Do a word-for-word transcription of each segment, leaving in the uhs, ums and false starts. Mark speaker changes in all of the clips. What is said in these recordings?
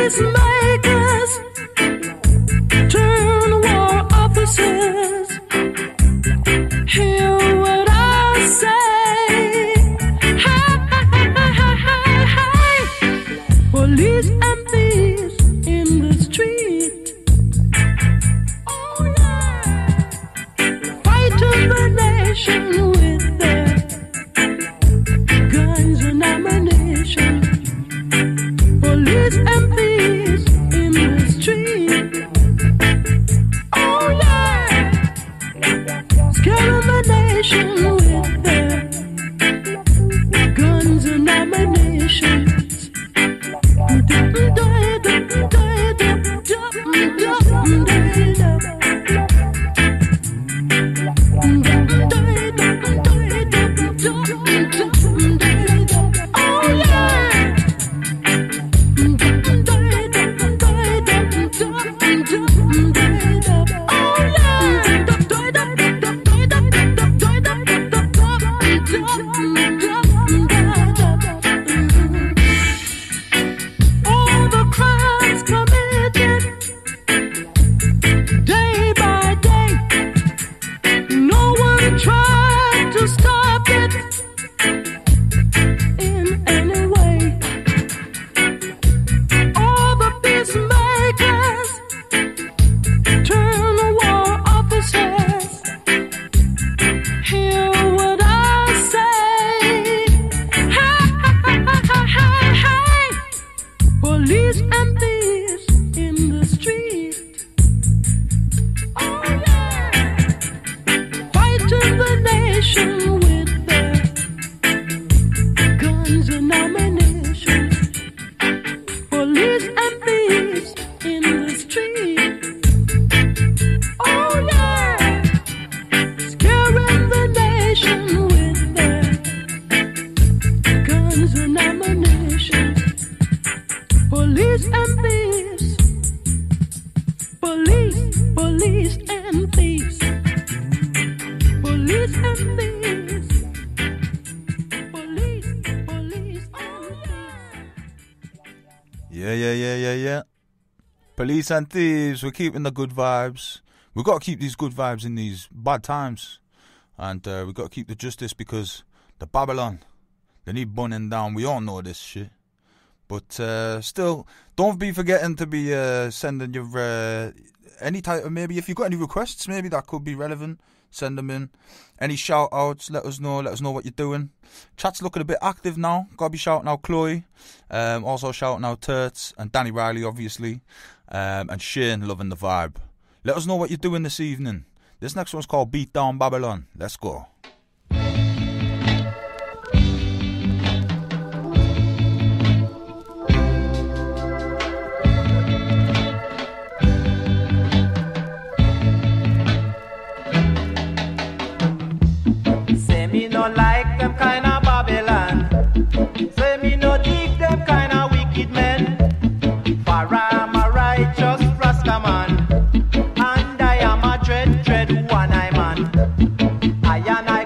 Speaker 1: peacemakers turn war officers. Hear what I say. Hey, hey, hey, hey. Police and thieves in the street. Oh yeah. Fighting the nation with their guns and ammunition. Police and thieves in the street. Oh yeah. Scaring the nation with their guns and ammunition.
Speaker 2: Police and thieves, we're keeping the good vibes. We've got to keep these good vibes in these bad times. And uh, we've got to keep the justice because the Babylon, they need burning down. We all know this shit. But uh, still, don't be forgetting to be uh, sending your, uh, any type of, maybe if you've got any requests, maybe that could be relevant, send them in. Any shout outs, let us know, let us know what you're doing. Chat's looking a bit active now. Gotta be shouting out Chloe. Um, also shouting out Turts and Danny Riley, obviously. Um, and Shane, loving the vibe. Let us know what you're doing this evening. This next one's called Beat Down Babylon. Let's go.
Speaker 3: Say me no like them kind of Babylon. Say me no dig them kind of wicked men. For I'm a righteous Rasta man, and I am a dread, dread one-eye man. I am a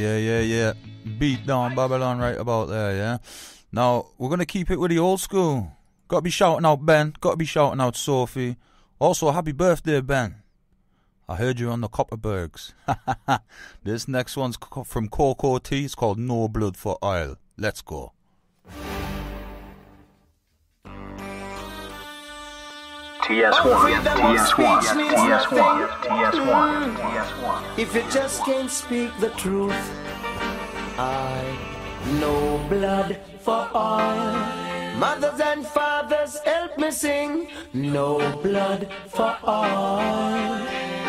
Speaker 2: yeah, yeah, yeah. Beat down Babylon right about there, yeah. Now, we're going to keep it with the old school. Got to be shouting out Ben. Got to be shouting out Sophie. Also, happy birthday, Ben. I heard you on the Copperbergs. This next one's from Coco T. It's called No Blood for Oil. Let's go.
Speaker 4: T S one, T S one, T S one, T S one, T S one.
Speaker 5: If you just can't speak the truth, I no blood for oil. Mothers and fathers, help me sing. No blood for oil.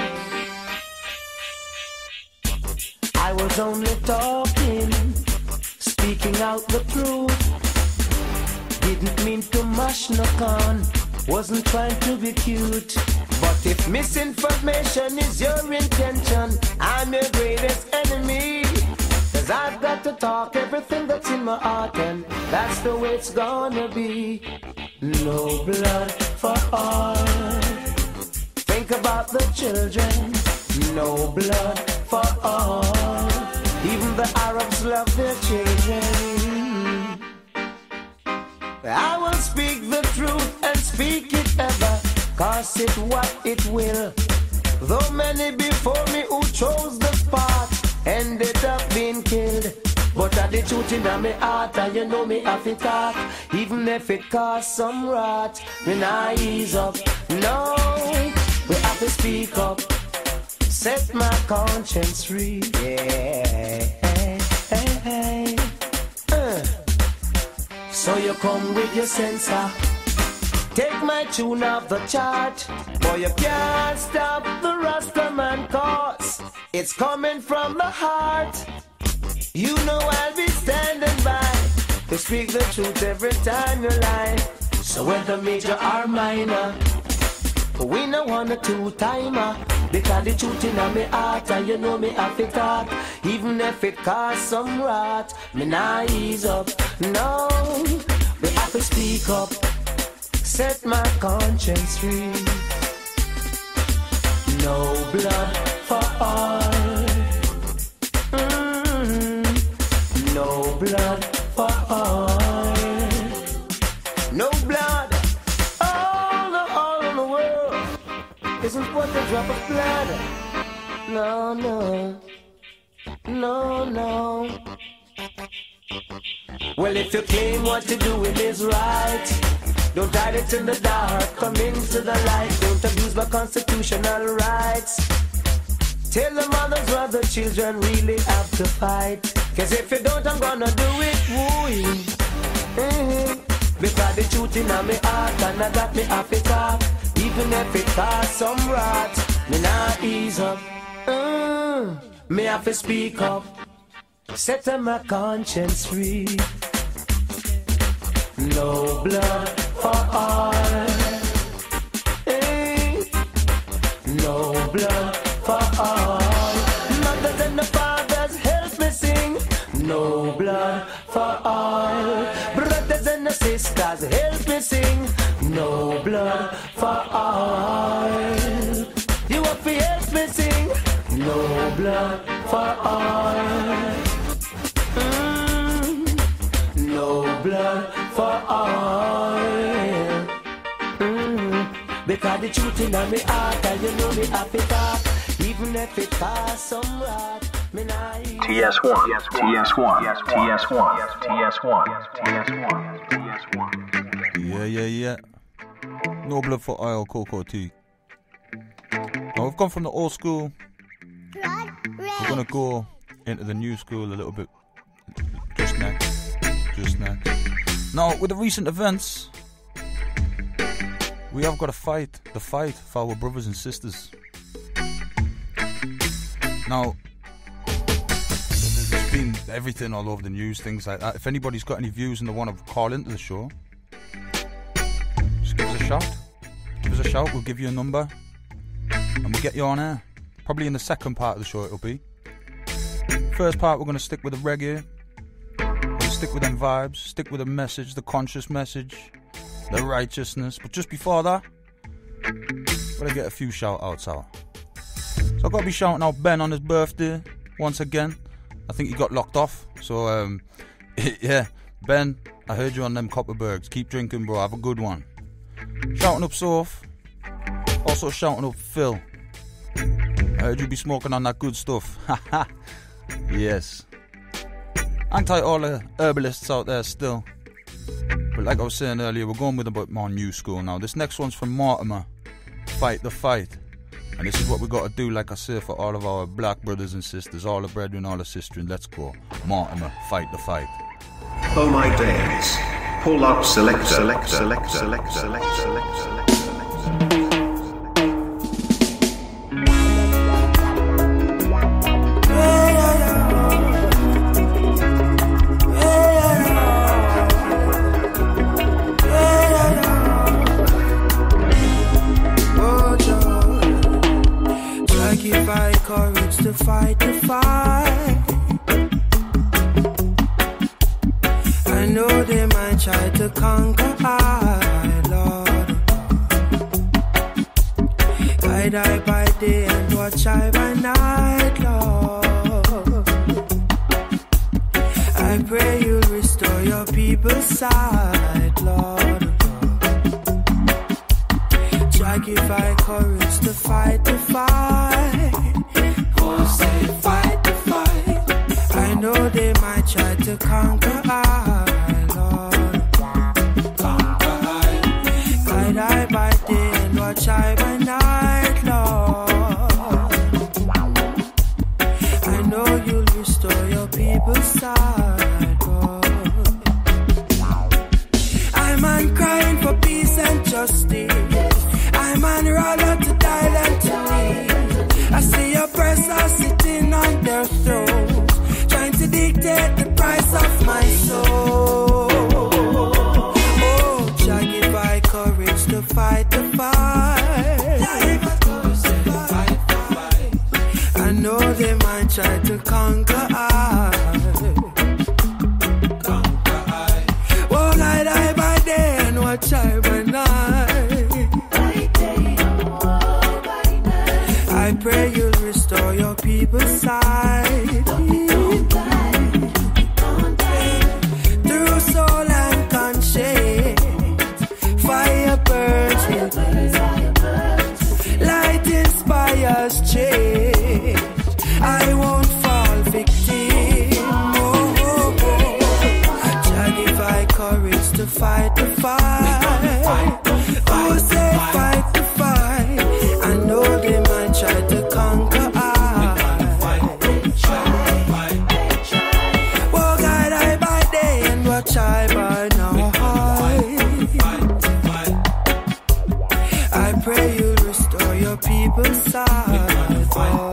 Speaker 5: I was only talking, speaking out the truth. Didn't mean to mash no con, wasn't trying to be cute. But if misinformation is your intention, I'm your greatest enemy. Cause I've got to talk everything that's in my heart, and that's the way it's gonna be. No blood for oil. Think about the children. No blood for oil. Even the Arabs love their children. I will speak the truth and speak it ever, cause it what it will. Though many before me who chose the path ended up being killed, but I the truth in my heart, and you know me have it talk. Even if it costs some rot, me nah ease up. No, we have to speak up, set my conscience free. Yeah. Uh. So you come with your sensor, take my tune off the chart. Boy, you can't stop the Rastaman cause it's coming from the heart. You know I'll be standing by to speak the truth every time you lie. So whether major or minor, we no one a two-timer, because the truth in my heart, and you know me have to talk. Even if it costs some rot, me nah ease up. No, we have to speak up, set my conscience free. No blood for oil. Mm-hmm. No blood for oil. No blood. All the oil in the world isn't worth a drop of blood. No, no. No, no. Well, if you claim what you do, it is right. Don't hide it in the dark, come into the light. Don't abuse my constitutional rights. Tell the mothers what the children really have to fight. Cause if you don't, I'm gonna do it, woo. Mm-hmm. Because the truth in my heart, and I got me happy talk. Even if it costs some rot, me nah ease up. Mm. Me have to speak up, set my conscience free. No blood for oil. Hey. No blood for oil. Mothers and the fathers, help me sing. No blood for oil. Brothers and the sisters, help me sing. No blood for oil. You have to help me sing. No blood for oil. Mm. No blood for oil. Mm. Because the truth in my heart, and you know me have it talk. Even if it costs some rot, me nah ease.
Speaker 4: T S one, T S one, T S one, T S one, T S one, T S one.
Speaker 2: Yeah, yeah, yeah. No blood for oil, Coco T. Now we've gone from the old school. We're gonna go into the new school a little bit just next. Just next. Now, with the recent events, we have got to fight the fight for our brothers and sisters. Now, there's been everything all over the news, things like that. If anybody's got any views and they want to call into the show, just give us a shout. Give us a shout, we'll give you a number, and we'll get you on air. Probably in the second part of the show it'll be. First part, we're going to stick with the reggae. Stick with them vibes, stick with the message, the conscious message, the righteousness. But just before that, gotta get a few shout outs out. So I've got to be shouting out Ben on his birthday once again. I think he got locked off. So, um, yeah, Ben, I heard you on them Copperbergs. Keep drinking, bro. Have a good one. Shouting up Soph. Also shouting up Phil. I heard you be smoking on that good stuff. Haha. Yes. Hang tight, all the herbalists out there still. But like I was saying earlier, we're going with a bit more new school now. This next one's from Mortimer. Fight the Fight. And this is what we got to do, like I say, for all of our black brothers and sisters, all the brethren, all the sisters. Let's go. Mortimer, Fight the Fight.
Speaker 6: Oh my days. Pull up selector, select, select, select, select, select, select.
Speaker 5: Courage to fight the fight. I know they might try to conquer I, Lord. Guide I by day and watch I by night, Lord. I pray you'll restore your people's sight, Lord. Try give I courage to fight the fight. Say fight the fight. I know they might try to conquer I, Lord. Conquer I. Guide I by day and watch I by night, Lord. I know you'll restore your people's side, Lord. I'm on crying for peace and justice. I'm on roller to die to me. I see oppressors sitting on their thrones, trying to dictate the price of my soul. Oh, Jah give I courage to fight the fight. I know they might try to conquer I. Oh, guide I by day and watch I by night. I pray you'll restore your people's sight. Through soul and conscience, fire burns within. Light inspires change. I won't fall victim. Oh, oh, oh. Jah give I courage to fight the fight. Oh, say fight the fight. I know they might try to conquer I. Oh, guide I by day and watch I by night. I pray you'll restore your people's sight.